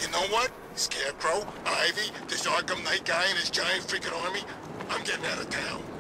You know what? Scarecrow, Ivy, this Arkham Knight guy and his giant freaking army, I'm getting out of town.